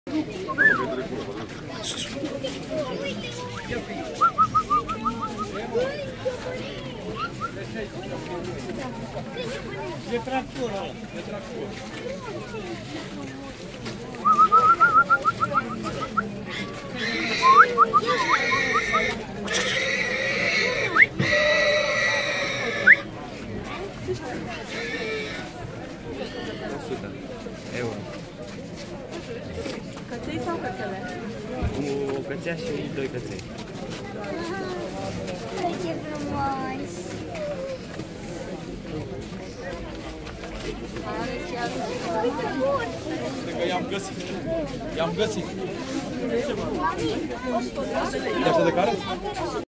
E tractor ăla, e tractor. Euro. Căței sau cățele? Cu o cățea și doi căței. Uite ce frumos! Cred că i-am găsit. I-am găsit. E așa de care?